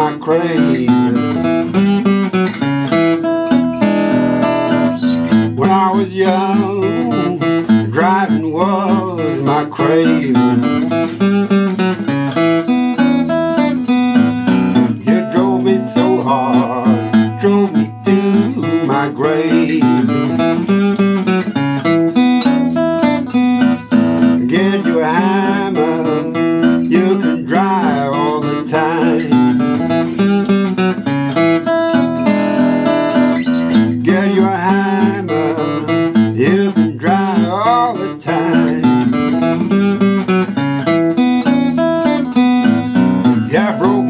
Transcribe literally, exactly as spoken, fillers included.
my craving. When I was young, driving was my craving. You drove me so hard, drove me to my grave. Get your hammer, you can drive all the time. Get your hammer, you can drive all the time. Yeah, broke